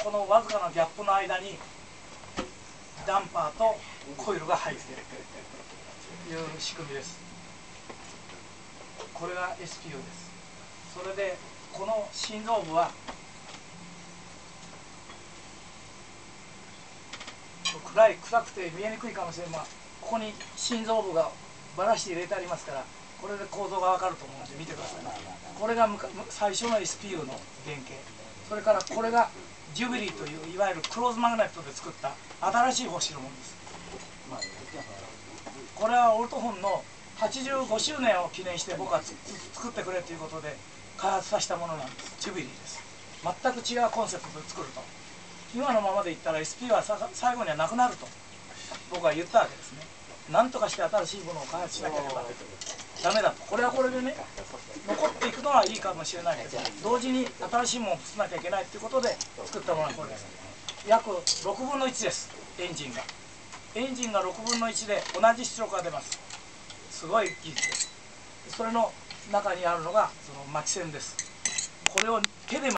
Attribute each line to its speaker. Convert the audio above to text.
Speaker 1: このわずかなギャップの間にダンパーとコイルが入っているという仕組みです。これが SPU です。それでこの心臓部は暗くて見えにくいかもしれない、ここに心臓部がバラして入れてありますから、これで構造が分かると思うので見てください。これが最初の SPU の原型。それからこれがジュビリーといういわゆるクローズマグネットで作った新しい方式のものです。これはオルトフォンの85周年を記念して僕は作ってくれということで開発させたものなんです。ジュビリーです。全く違うコンセプトで作ると、今のままでいったら SP は最後にはなくなると僕は言ったわけですね。何とかして新しいものを開発しなければダメだと。これはこれでね、残っていくのはいいかもしれないけど、同時に新しいものを作らなきゃいけないということで作ったものがこれです。約6分の1です。エンジンが6分の1で同じ出力が出ます。すごい技術です。それの中にあるのがその巻き線です。これを手で